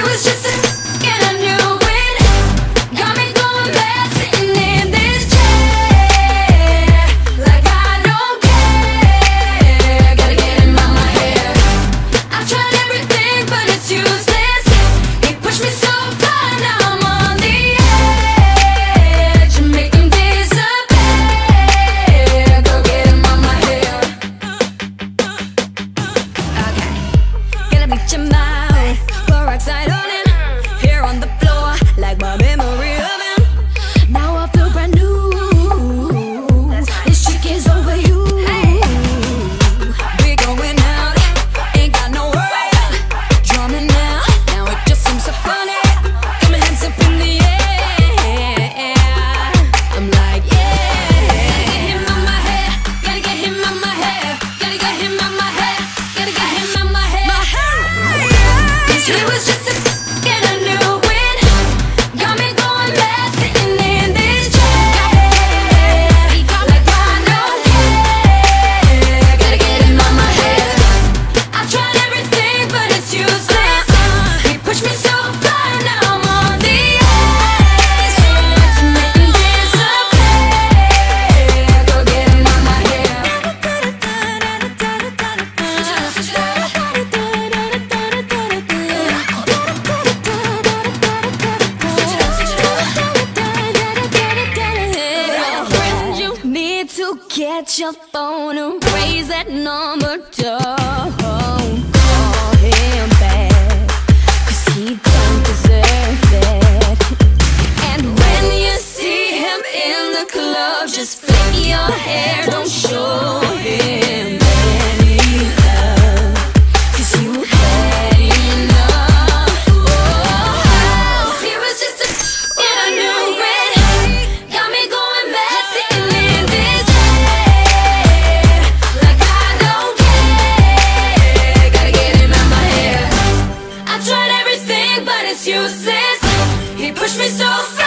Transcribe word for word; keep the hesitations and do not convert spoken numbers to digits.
was just a and I knew it. Got me going back, sitting in this chair like I don't care. Gotta get him out my hair. I tried everything, but it's useless. He pushed me so far, now I'm on the edge. Make him disappear. Go get him out my hair. Okay, gonna bleach him out, pour oxide on him, here on the floor, like my memory of him. Now I feel brand new. This chick is over you. We going out, ain't got no worries. Drumming now, now it just seems so funny. Got my hands up in the air. I'm like, yeah. Gotta get him out my hair. Gotta get him out my hair. Gotta get him out my hair. Gotta get him out my hair. Cause he was just a and I knew it. Got me going back, sitting in this chair like I don't care. Gotta get him out my hair. I tried everything, but it's useless. He pushed me so far, now I'm on the edge. Make him disappear. Go get him out my hair. You need to get your phone and raise that number. Don't call him back, cause he don't deserve it. And when you see him in the club, just flick your hair, don't show him any love, cause you had enough. Oh, he was just a and I knew it. Got me going back, sitting in this chair like I don't care. Gotta get him out my hair. I tried everything, but it's useless. He pushed me so far.